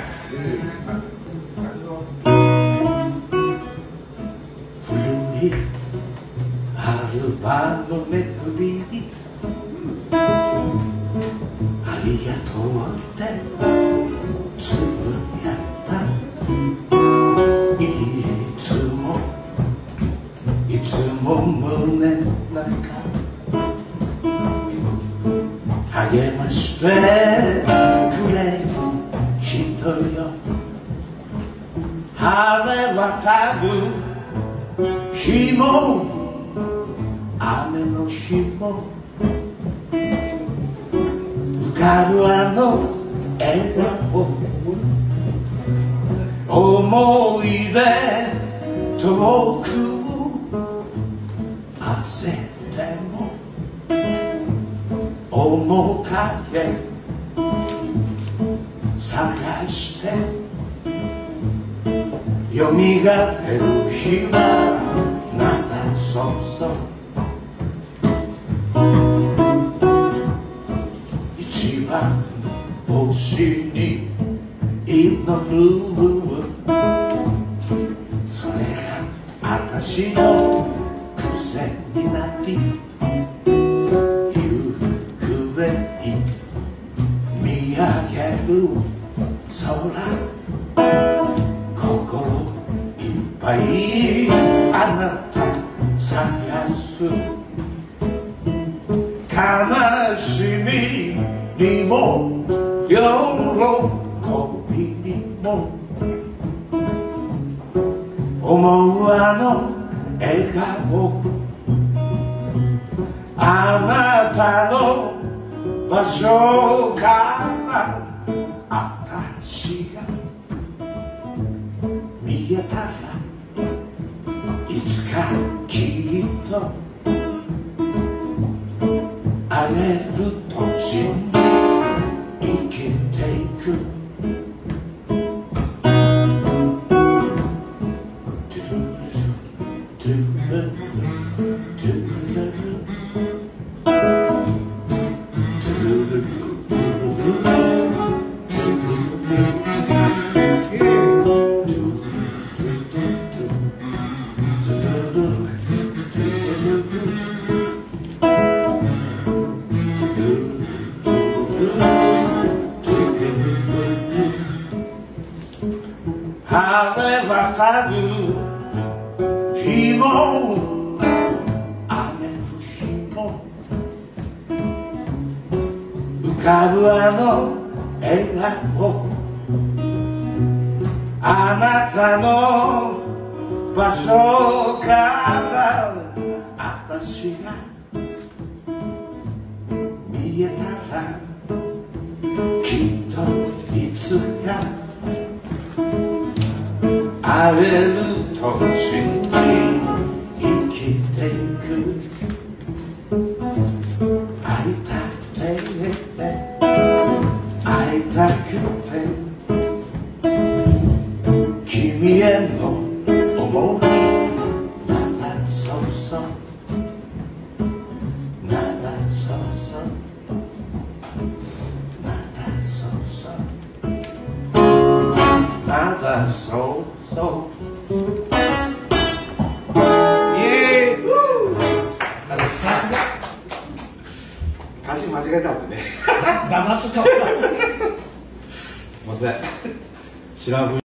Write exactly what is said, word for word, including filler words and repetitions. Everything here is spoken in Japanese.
冬に春場のめくりにありがとうってつぶやいた。いつもいつも胸の中励ましてくれる人よ。晴れ渡る日も雨の日も浮かぶあの笑顔、思い出遠く焦っても面影探してよみがえる日はまたそうそう一番星に祈る。それが私の癖になり夕暮れに見上げる空、心いっぱいあなた探す。悲しみにも喜びにも思うあの笑顔、あなたの場所から私が見えたらいつかきっと会える年に生きていく。晴れ渡る日も雨の日も浮かぶあの笑顔、あなたの場所から私が見えたらきっといつか会える年に生きていく。会いたくて会いたくて君への思いまたそうそうまたそうそうまたそうそうまたそうそう歌詞間違えたもんね。 黙っとった。 すいません。知らん